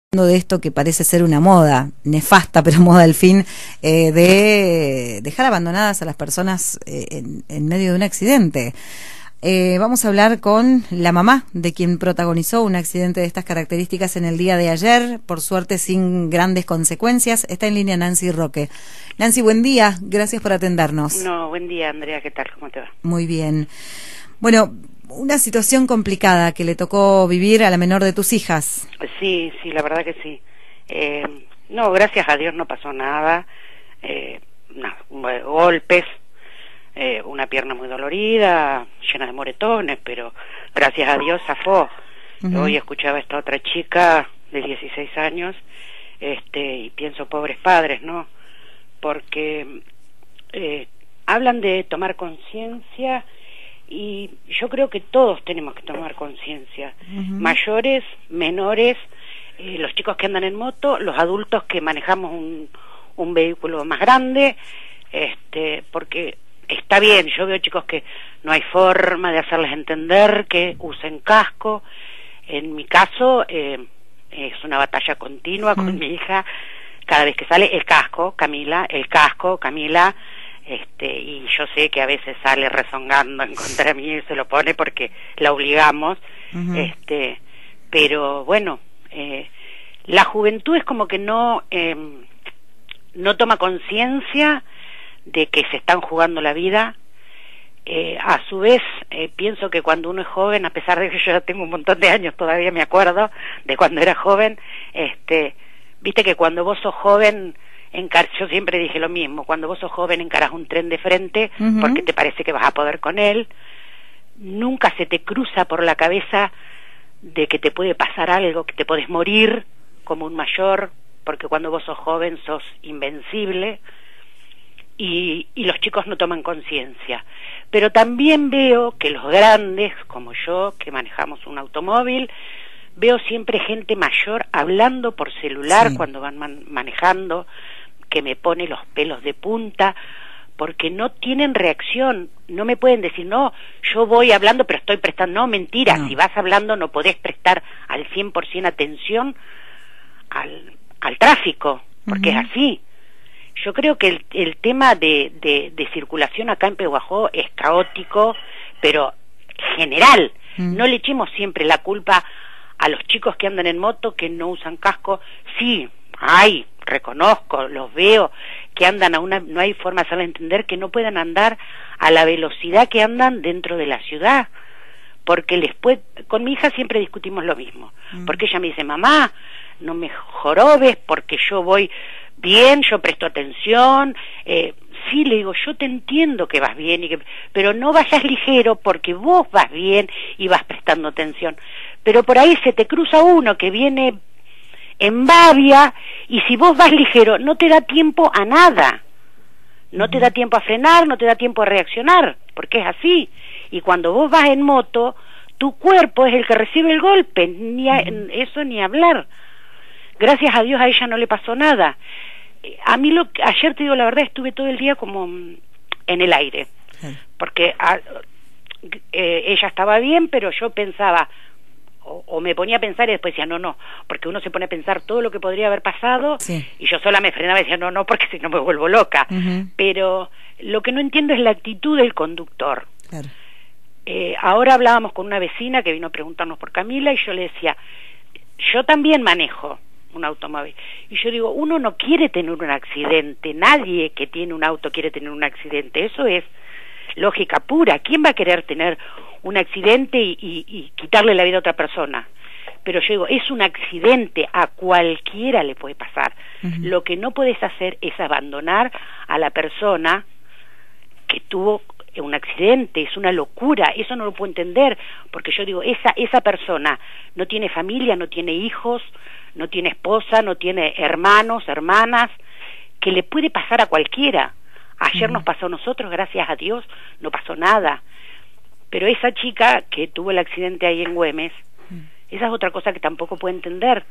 De esto que parece ser una moda, nefasta, pero moda al fin, de dejar abandonadas a las personas en medio de un accidente. Vamos a hablar con la mamá de quien protagonizó un accidente de estas características en el día de ayer, por suerte sin grandes consecuencias. Está en línea Nancy Roque. Nancy, buen día, gracias por atendernos. No, buen día, Andrea, ¿qué tal? ¿Cómo te va? Muy bien. Bueno, una situación complicada que le tocó vivir a la menor de tus hijas. Sí, la verdad que sí. No, gracias a Dios no pasó nada, golpes, una pierna muy dolorida, llena de moretones, pero gracias a Dios zafó. Hoy escuchaba a esta otra chica de 16 años, y pienso, pobres padres, ¿no? Porque hablan de tomar conciencia, y yo creo que todos tenemos que tomar conciencia, mayores, menores, los chicos que andan en moto, los adultos que manejamos un vehículo más grande, porque está bien, yo veo chicos que no hay forma de hacerles entender que usen casco. En mi caso es una batalla continua con mi hija, cada vez que sale el casco, Camila, y yo sé que a veces sale rezongando en contra de mí y se lo pone porque la obligamos, pero bueno, la juventud es como que no toma conciencia de que se están jugando la vida. A su vez, pienso que cuando uno es joven, a pesar de que yo ya tengo un montón de años, todavía me acuerdo de cuando era joven, viste que cuando vos sos joven, yo siempre dije lo mismo, cuando vos sos joven encarás un tren de frente porque te parece que vas a poder con él, nunca se te cruza por la cabeza de que te puede pasar algo, que te podés morir como un mayor, porque cuando vos sos joven sos invencible, y los chicos no toman conciencia. Pero también veo que los grandes, como yo, que manejamos un automóvil, veo siempre gente mayor hablando por celular cuando van manejando, que me pone los pelos de punta, porque no tienen reacción, no me pueden decir, no, yo voy hablando pero estoy prestando, no, mentira, si vas hablando no podés prestar al 100% atención al tráfico, porque es así. Yo creo que el tema de circulación acá en Pehuajó es caótico, pero general, no le echemos siempre la culpa a los chicos que andan en moto, que no usan casco. Sí, reconozco, los veo, que andan no hay forma de hacerles entender que no puedan andar a la velocidad que andan dentro de la ciudad, porque con mi hija siempre discutimos lo mismo, porque ella me dice, mamá, no me jorobes, porque yo voy bien, yo presto atención, sí, le digo, yo te entiendo que vas bien, pero no vayas ligero porque vos vas bien y vas prestando atención, pero por ahí se te cruza uno que viene en babia, y si vos vas ligero no te da tiempo a nada, no te da tiempo a frenar, no te da tiempo a reaccionar, porque es así, y cuando vos vas en moto, tu cuerpo es el que recibe el golpe, eso ni hablar. Gracias a Dios a ella no le pasó nada. A mí ayer, te digo la verdad, estuve todo el día como en el aire, porque ella estaba bien, pero yo pensaba, o me ponía a pensar y después decía, no, porque uno se pone a pensar todo lo que podría haber pasado, y yo sola me frenaba y decía, no, porque si no me vuelvo loca. Pero lo que no entiendo es la actitud del conductor. Ahora hablábamos con una vecina que vino a preguntarnos por Camila, y yo le decía, yo también manejo un automóvil, y yo digo, uno no quiere tener un accidente, nadie que tiene un auto quiere tener un accidente, eso es lógica pura. ¿Quién va a querer tener un accidente y quitarle la vida a otra persona? Pero yo digo, es un accidente, a cualquiera le puede pasar. Lo que no puedes hacer es abandonar a la persona que tuvo un accidente, es una locura, eso no lo puedo entender, porque yo digo, esa persona no tiene familia, no tiene hijos, no tiene esposa, no tiene hermanos, hermanas, que le puede pasar a cualquiera. Ayer nos pasó a nosotros, gracias a Dios, no pasó nada. Pero esa chica que tuvo el accidente ahí en Güemes, esa es otra cosa que tampoco puedo entender.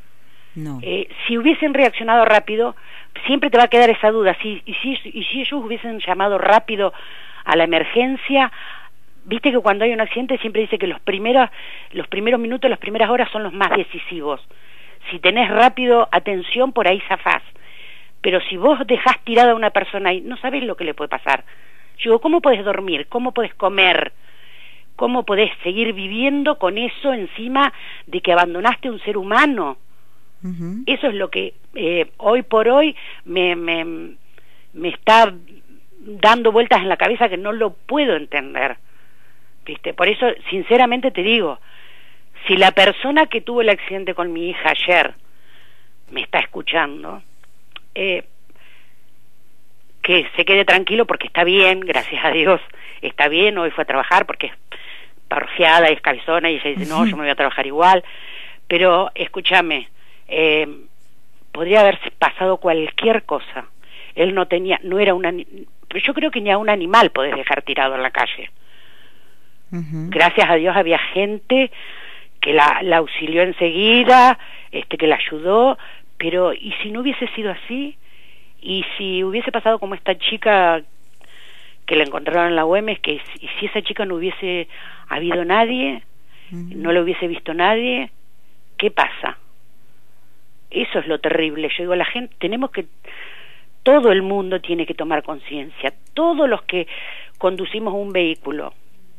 Si hubiesen reaccionado rápido, siempre te va a quedar esa duda, si ellos hubiesen llamado rápido a la emergencia, viste que cuando hay un accidente siempre dice que los primeros minutos, las primeras horas son los más decisivos. Si tenés rápido atención, por ahí zafás. Pero si vos dejás tirada a una persona y no sabés lo que le puede pasar. Yo digo, ¿cómo podés dormir? ¿Cómo podés comer? ¿Cómo podés seguir viviendo con eso encima de que abandonaste a un ser humano? Eso es lo que hoy por hoy me está dando vueltas en la cabeza, que no lo puedo entender, ¿viste? Por eso, sinceramente te digo, si la persona que tuvo el accidente con mi hija ayer me está escuchando, que se quede tranquilo, porque está bien, gracias a Dios, está bien. Hoy fue a trabajar porque es parfiada y es cabezona, y ella dice, no, yo me voy a trabajar igual. Pero escúchame, podría haber pasado cualquier cosa. Él no era pero yo creo que ni a un animal podés dejar tirado en la calle. Gracias a Dios había gente que la auxilió enseguida, que la ayudó. Pero ¿y si no hubiese sido así? ¿Y si hubiese pasado como esta chica que la encontraron en la Güemes, y si esa chica no hubiese habido nadie, no la hubiese visto nadie? ¿Qué pasa? Eso es lo terrible. Yo digo, la gente, todo el mundo tiene que tomar conciencia, todos los que conducimos un vehículo,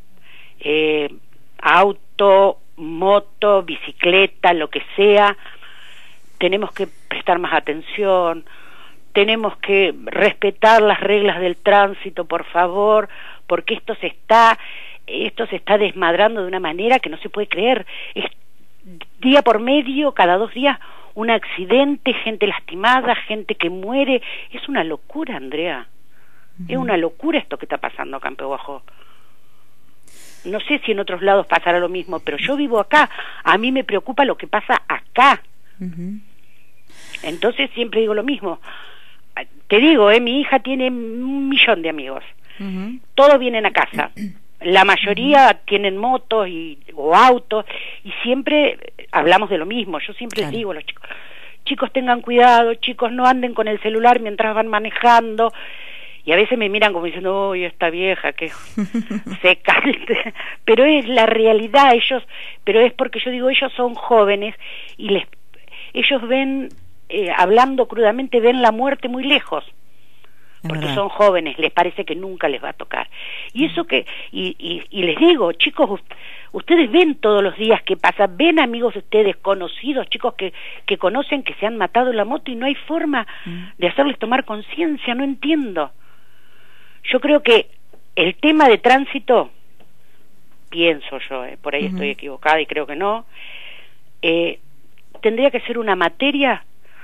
auto, moto, bicicleta, lo que sea, tenemos que prestar más atención, tenemos que respetar las reglas del tránsito, por favor, porque esto se está desmadrando de una manera que no se puede creer. Es día por medio, cada 2 días, un accidente, gente lastimada, gente que muere. Es una locura, Andrea. Es una locura esto que está pasando acá en Peu Bajo. No sé si en otros lados pasará lo mismo, pero yo vivo acá. A mí me preocupa lo que pasa acá. Entonces siempre digo lo mismo. Te digo, mi hija tiene 1.000.000 de amigos. Todos vienen a casa. La mayoría tienen motos o autos, y siempre hablamos de lo mismo. Yo siempre les digo a los chicos, tengan cuidado, chicos, no anden con el celular mientras van manejando. Y a veces me miran como diciendo, uy, esta vieja que seca. Pero es la realidad. Pero es porque yo digo, ellos son jóvenes y ellos ven, hablando crudamente, ven la muerte muy lejos. Porque son jóvenes, les parece que nunca les va a tocar. Y eso y les digo, chicos, ustedes ven todos los días que pasa, ven amigos de ustedes, conocidos, chicos que conocen, que se han matado en la moto, y no hay forma de hacerles tomar conciencia. No entiendo. Yo creo que el tema de tránsito, pienso yo, por ahí estoy equivocada y creo que no, tendría que ser una materia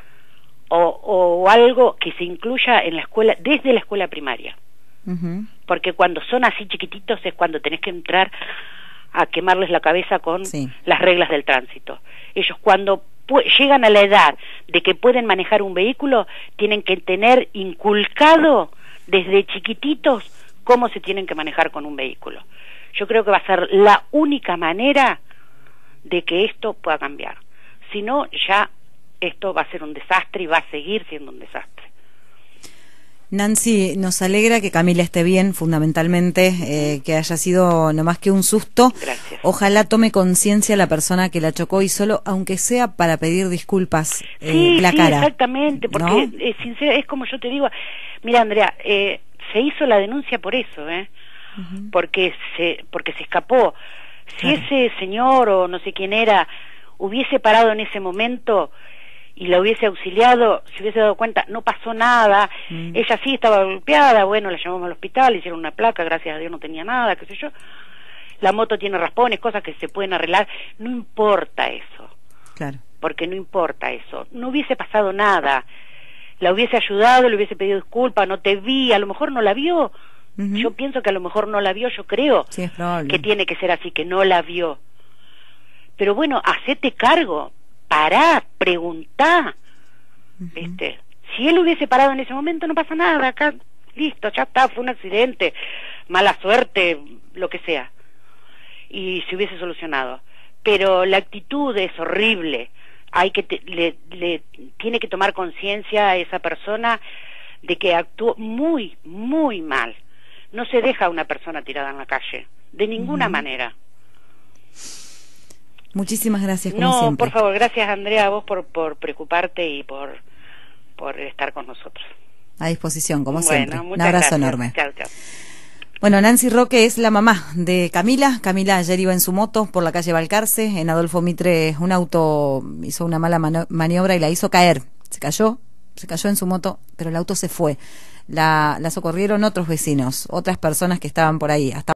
o algo que se incluya en la escuela, desde la escuela primaria. Porque cuando son así chiquititos es cuando tenés que entrar a quemarles la cabeza con las reglas del tránsito. Ellos cuando llegan a la edad de que pueden manejar un vehículo, tienen que tener inculcado desde chiquititos cómo se tienen que manejar con un vehículo. Yo creo que va a ser la única manera de que esto pueda cambiar. Si no, ya esto va a ser un desastre y va a seguir siendo un desastre. Nancy, nos alegra que Camila esté bien, fundamentalmente, que haya sido no más que un susto. Gracias. Ojalá tome conciencia la persona que la chocó, y solo, aunque sea para pedir disculpas, la cara. Sí, exactamente, porque ¿no? Es como yo te digo, mira, Andrea, se hizo la denuncia por eso, porque se escapó. Si ese señor o no sé quién era hubiese parado en ese momento y la hubiese auxiliado, se hubiese dado cuenta, no pasó nada, ella sí estaba golpeada, bueno, la llamamos al hospital, le hicieron una placa, gracias a Dios no tenía nada, qué sé yo, la moto tiene raspones, cosas que se pueden arreglar, no importa eso, porque no importa eso, no hubiese pasado nada, la hubiese ayudado, le hubiese pedido disculpas, no te vi, a lo mejor no la vio, yo pienso que a lo mejor no la vio, yo creo que tiene que ser así, que no la vio, pero bueno, hacete cargo, pará, preguntá, ¿viste? Si él hubiese parado en ese momento no pasa nada, acá, listo, ya está, fue un accidente, mala suerte, lo que sea, y se hubiese solucionado. Pero la actitud es horrible, tiene que tomar conciencia a esa persona de que actuó muy, muy mal. No se deja a una persona tirada en la calle, de ninguna manera. Muchísimas gracias, como No, siempre. por favor, gracias Andrea a vos por preocuparte y por estar con nosotros. A disposición, como Bueno, siempre. Un muchas abrazo gracias. enorme. Chao, chao. Bueno, Nancy Roque es la mamá de Camila. Camila ayer iba en su moto por la calle Balcarce. En Adolfo Mitre un auto hizo una mala maniobra y la hizo caer. Se cayó en su moto, pero el auto se fue. La socorrieron otros vecinos, otras personas que estaban por ahí. Hasta